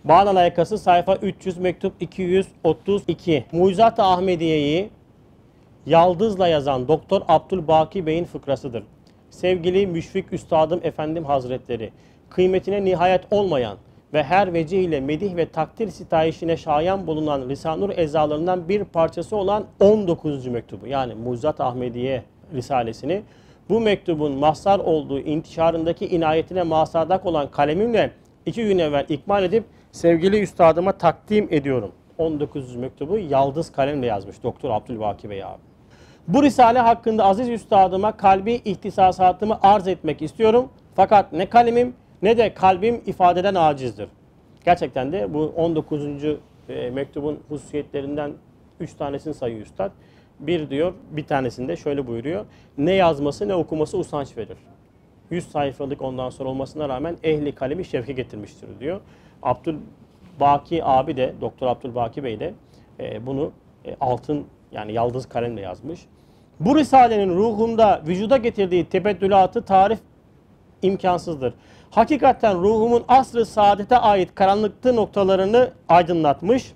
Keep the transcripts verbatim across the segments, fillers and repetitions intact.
Bağdat Layıkası sayfa üç yüz mektup iki yüz otuz iki. Mucizat-ı Ahmediye'yi yaldızla yazan Doktor Abdülbaki Bey'in fıkrasıdır. Sevgili Müşfik Üstadım Efendim Hazretleri, kıymetine nihayet olmayan ve her vecih ile medih ve takdir sitayişine şayan bulunan Lisanur ezalarından bir parçası olan on dokuzuncu mektubu, yani Mucizat-ı Ahmediye Risalesini, bu mektubun mahzar olduğu intişarındaki inayetine masadak olan kalemimle iki gün evvel ikmal edip sevgili üstadıma takdim ediyorum. on dokuzuncu mektubu yaldız kalemle yazmış Doktor Abdülbaki Bey abi. Bu risale hakkında aziz üstadıma kalbi ihtisasatımı arz etmek istiyorum. Fakat ne kalemim ne de kalbim ifadeden acizdir. Gerçekten de bu on dokuzuncu E, mektubun hususiyetlerinden üç tanesini sayıyor üstad. Bir diyor, bir tanesinde şöyle buyuruyor. Ne yazması ne okuması usanç verir. yüz sayfalık ondan sonra olmasına rağmen ehli kalemi şevke getirmiştir diyor. Abdülbaki abi de, Doktor Abdülbaki Bey de e, bunu e, altın, yani yaldız kalemle yazmış. Bu risalenin ruhumda vücuda getirdiği tebeddülatı tarif imkansızdır. Hakikaten ruhumun asr-ı saadete ait karanlıklı noktalarını aydınlatmış.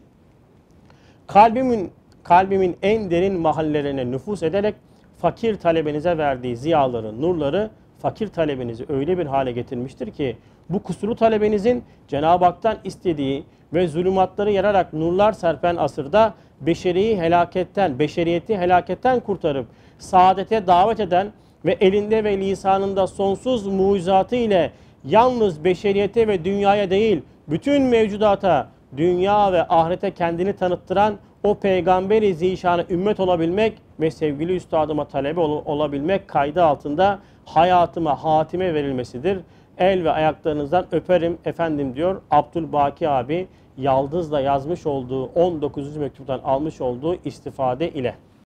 Kalbimin kalbimin en derin mahallelerine nüfuz ederek fakir talebenize verdiği ziyaları, nurları fakir talebenizi öyle bir hale getirmiştir ki bu kusurlu talebenizin Cenab-ı Hak'tan istediği ve zulümatları yararak nurlar serpen asırda beşeriyi helaketten, beşeriyeti helaketten kurtarıp saadete davet eden ve elinde ve lisanında sonsuz mucizatı ile yalnız beşeriyete ve dünyaya değil, bütün mevcudata, dünya ve ahirete kendini tanıttıran o peygamberi zişanı ümmet olabilmek ve sevgili üstadıma talebe ol olabilmek kaydı altında hayatıma hatime verilmesidir. El ve ayaklarınızdan öperim efendim diyor Abdülbaki abi, yaldızla yazmış olduğu on dokuzuncu mektuptan almış olduğu istifade ile.